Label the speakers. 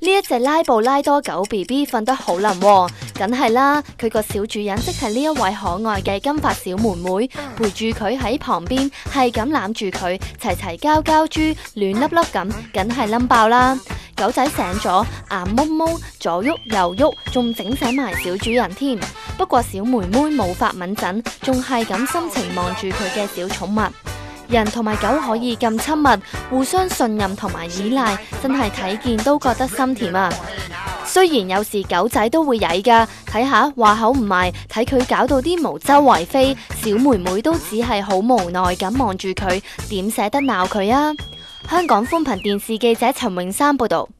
Speaker 1: 一隻拉布拉多狗 BB 瞓得好腍喎，梗係啦，佢個小主人即係呢一位可愛嘅金髮小妹妹，陪住佢喺旁邊，係咁攬住佢，齊齊交交豬，暖粒粒咁，梗係冧爆啦！狗仔醒咗，眼毛毛，左喐右喐，仲整醒埋小主人添。不過小妹妹冇發敏陣，仲係咁深情望住佢嘅小寵物。人同埋狗可以咁親密，互相信任同埋依賴，真係睇見都覺得心甜啊！雖然有時狗仔都會曳㗎，睇下話口唔埋，睇佢搞到啲毛周圍飛，小妹妹都只係好無奈咁望住佢，點捨得鬧佢啊！香港寬頻電視記者陳永山報道。